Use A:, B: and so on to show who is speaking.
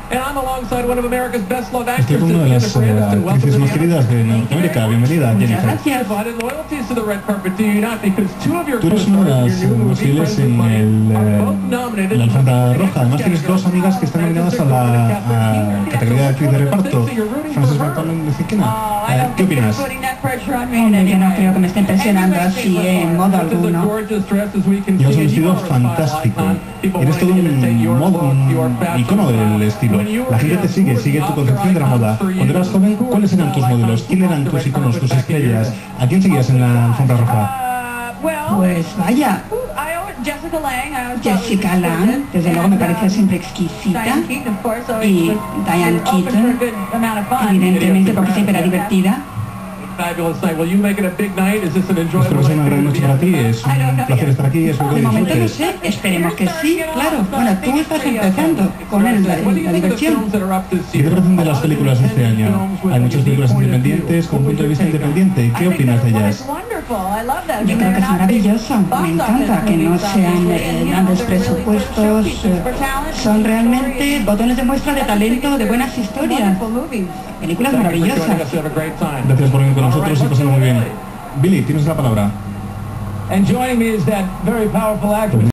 A: Estoy con una de las actrices más queridas de Norteamérica. Bienvenida, Jennifer.
B: Gracias.
A: Tú eres una de las más fieles en la alfombra roja. Además tienes dos amigas que están nominadas a la categoría de actriz de reparto. Frances McDormand y Zikina. ¿Qué opinas?
B: Hombre, yo no creo que me esté impresionando así en modo alguno.
A: Llevas un vestido fantástico. Eres todo un icono del estilo. La gente te sigue tu concepción de la moda. Cuando eras joven, ¿cuáles eran tus modelos? ¿Quién eran tus iconos, tus estrellas? ¿A quién seguías en la alfombra roja?
B: Pues vaya, Jessica Lange, desde luego me parecía siempre exquisita, y Diane Keaton, evidentemente porque siempre era divertida.
A: Espero que sea una gran noche para ti, es un placer estar aquí, espero que
B: De momento no
A: disfrutes.
B: sé, esperemos que sí, claro. Bueno, tú estás empezando con la diversión.
A: ¿Qué te parecen de las películas de este año? Hay muchas películas independientes, con un punto de vista independiente. ¿Qué opinas de ellas?
B: Yo creo que es maravilloso, me encanta que no sean grandes presupuestos, son realmente botones de muestra de talento, de buenas historias, películas maravillosas.
A: Gracias por venir con nosotros y pasarlo muy bien. Billy, tienes la palabra.